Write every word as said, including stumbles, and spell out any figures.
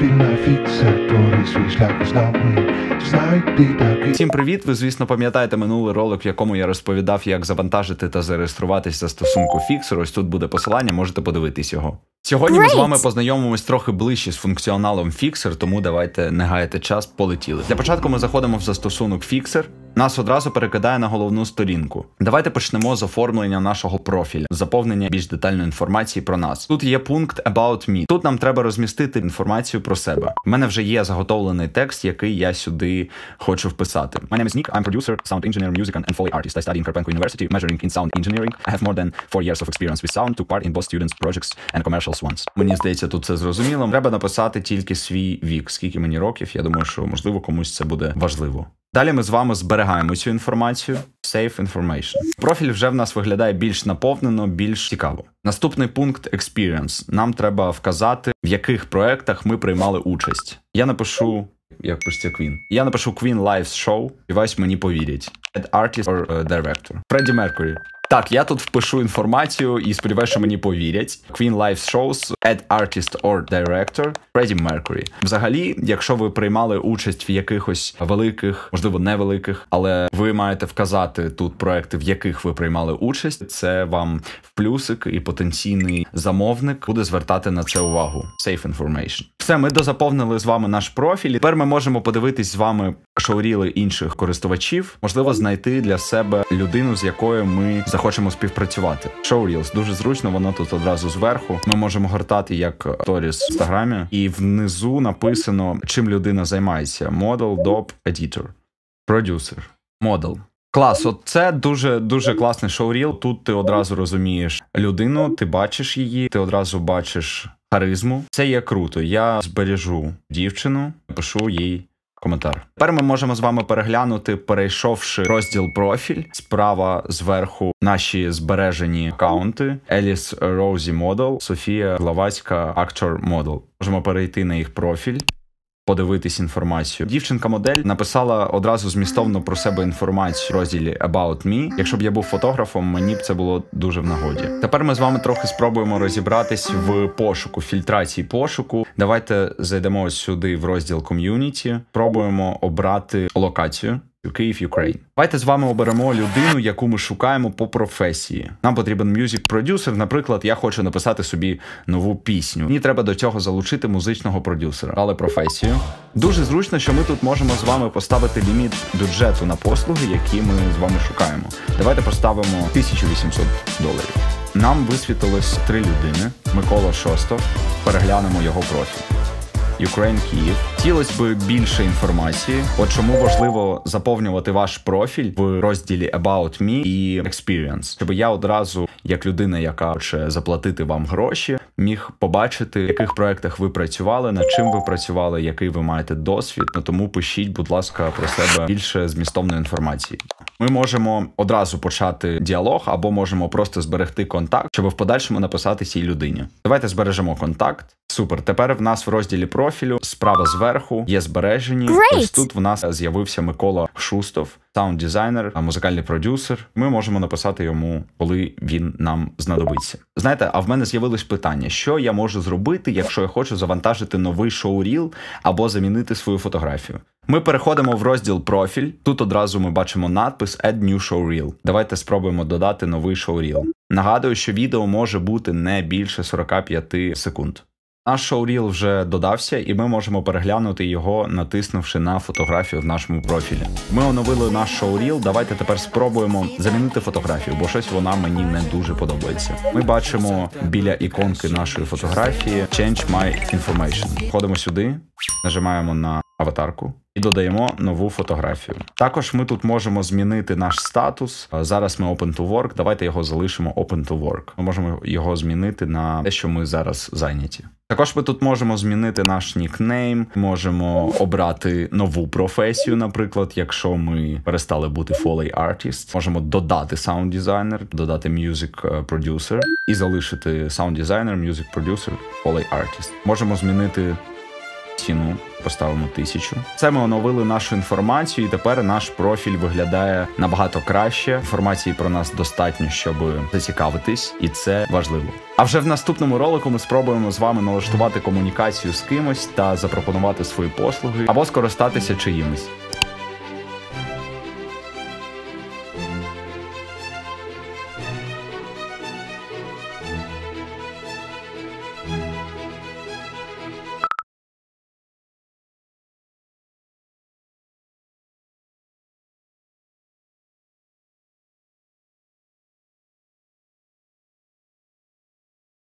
профіль на фіксаторі, свій шлях з нами. Знайди такий. Всім привіт! Ви, звісно, пам'ятаєте минулий ролик, в якому я розповідав, як завантажити та зареєструватись застосунку Fixer. Ось тут буде посилання, можете подивитись його. Сьогодні Great. Ми з вами познайомимось трохи ближче з функціоналом Fixer, тому давайте не гаяти час, полетіли. Для початку ми заходимо в застосунок Fixer. Нас одразу перекидає на головну сторінку. Давайте почнемо з оформлення нашого профіля, заповнення більш детальної інформації про нас. Тут є пункт About Me. Тут нам треба розмістити інформацію про себе. У мене вже є заготовлений текст, який я сюди хочу вписати. My name is Nick, I'm producer, sound engineer, music and Foley artist. I study in Karpenko University, majoring in sound engineering. I have more than four years of experience with sound, took part in both students' projects and commercials once. Мені здається, тут це зрозуміло. Треба написати тільки свій вік, скільки мені років. Я думаю, що, можливо, комусь це буде важливо. Далі ми з вами зберігаємо цю інформацію. Save information. Профіль вже в нас виглядає більш наповнено, більш цікаво. Наступний пункт Experience. Нам треба вказати, в яких проєктах ми приймали участь. Я напишу, як пишеться Queen. Я напишу Queen Live Show, і вас мені повірять. Add artist or uh, director. Freddie Mercury. Так, я тут впишу інформацію і сподіваюся, що мені повірять. Queen Live Shows, Add Artist or Director, Freddie Mercury. Взагалі, якщо ви приймали участь в якихось великих, можливо, невеликих, але ви маєте вказати тут проекти, в яких ви приймали участь, це вам в плюсик, і потенційний замовник буде звертати на це увагу. Save information. Все, ми дозаповнили з вами наш профіль. Тепер ми можемо подивитись з вами шоуріли інших користувачів. Можливо, знайти для себе людину, з якою ми захочемо співпрацювати. Showreels. Дуже зручно, воно тут одразу зверху. Ми можемо гортати як сторіс в Інстаграмі. І внизу написано, чим людина займається. Model, доп, editor, producer. Model. Клас, от це дуже, дуже класний шоуріл. Тут ти одразу розумієш людину, ти бачиш її, ти одразу бачиш харизму. Це є круто. Я збережу дівчину, напишу їй коментар. Тепер ми можемо з вами переглянути, перейшовши розділ профіль. Справа зверху наші збережені аккаунти. Еліс Розі Модел, Софія Главацька Актор Модел. Можемо перейти на їх профіль, подивитись інформацію. Дівчинка-модель написала одразу змістовно про себе інформацію в розділі About Me. Якщо б я був фотографом, мені б це було дуже в нагоді. Тепер ми з вами трохи спробуємо розібратись в пошуку, фільтрації пошуку. Давайте зайдемо ось сюди в розділ Community. Пробуємо обрати локацію. Київ, Україн. Давайте з вами оберемо людину, яку ми шукаємо по професії. Нам потрібен мюзик-продюсер. Наприклад, я хочу написати собі нову пісню. Мені треба до цього залучити музичного продюсера. Але професію. Дуже зручно, що ми тут можемо з вами поставити ліміт бюджету на послуги, які ми з вами шукаємо. Давайте поставимо тисячу вісімсот доларів. Нам висвітилось три людини. Микола Шостов. Переглянемо його профіль. Ukraine, Київ. Хотілося б більше інформації. От чому важливо заповнювати ваш профіль в розділі About Me і Experience. Щоб я одразу, як людина, яка хоче заплатити вам гроші, міг побачити, в яких проєктах ви працювали, над чим ви працювали, який ви маєте досвід. Ну, тому пишіть, будь ласка, про себе більше змістовної інформації. Ми можемо одразу почати діалог, або можемо просто зберегти контакт, щоб в подальшому написати цій людині. Давайте збережемо контакт. Супер. Тепер в нас в розділі профілю справа зверху є збережені. Great. Ось тут в нас з'явився Микола Шустов, саунд-дизайнер, музикальний продюсер. Ми можемо написати йому, коли він нам знадобиться. Знаєте, а в мене з'явилось питання, що я можу зробити, якщо я хочу завантажити новий шоуріл або замінити свою фотографію. Ми переходимо в розділ профіль. Тут одразу ми бачимо надпис Add New Showreel. Давайте спробуємо додати новий шоуріл. Нагадую, що відео може бути не більше сорок п'ять секунд. Наш шоуріл вже додався, і ми можемо переглянути його, натиснувши на фотографію в нашому профілі. Ми оновили наш шоуріл, давайте тепер спробуємо замінити фотографію, бо щось вона мені не дуже подобається. Ми бачимо біля іконки нашої фотографії Change My Information. Входимо сюди, нажимаємо на аватарку і додаємо нову фотографію. Також ми тут можемо змінити наш статус. Зараз ми Open to Work, давайте його залишимо Open to Work. Ми можемо його змінити на те, що ми зараз зайняті. Також ми тут можемо змінити наш нікнейм, можемо обрати нову професію, наприклад, якщо ми перестали бути Foley Artist. Можемо додати Sound Designer, додати Music Producer і залишити Sound Designer, Music Producer, Foley Artist. Можемо змінити ціну поставимо тисячу. Це ми оновили нашу інформацію, і тепер наш профіль виглядає набагато краще. Інформації про нас достатньо, щоб зацікавитись, і це важливо. А вже в наступному ролику ми спробуємо з вами налаштувати комунікацію з кимось та запропонувати свої послуги або скористатися чиїмось.